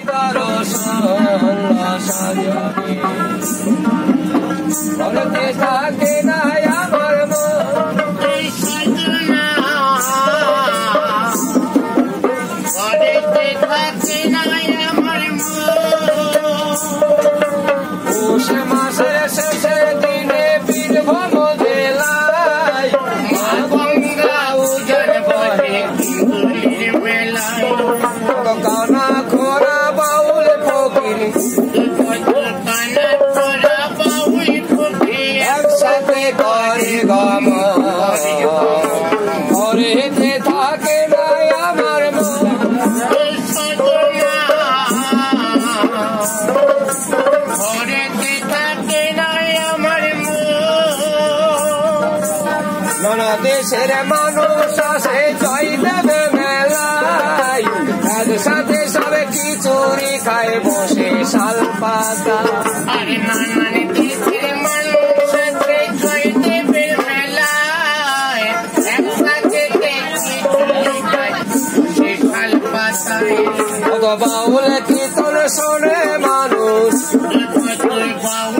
ঘরেতে থাকে না আমার মন ঘরেতে থাকে না আমার পৌষ মাসের শেষের দিনে বীরভূম জেলায় মা গঙ্গা উজান বহে মেলায় কানা খোরা বাউল ফকির একসাথে করে গমন ঘরেতে থাকে না আমার মন ঘরেতে থাকে না আমার নানা দেশের মানুষ আসে জয় দেবে মেলায় একসাথে সবে খিচুড়ি খায় বসে শাল পাতা বাউল কীর্তন শোনে মানুষ